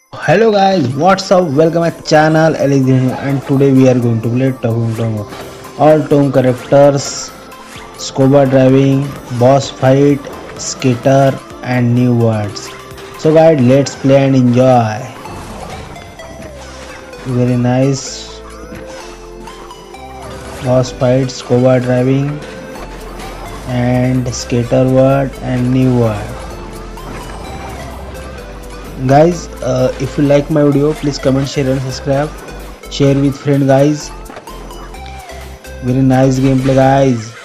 Hello guys, what's up? Welcome to my channel Alex here, and today we are going to play Talking Tom. All Tom characters, scuba driving, boss fight, skater and new words. So guys, let's play and enjoy. Very nice. Boss fight, scuba driving and skater word and new word. Guys, if you like my video, please comment, share and subscribe. Share with friend guys. Very nice gameplay guys.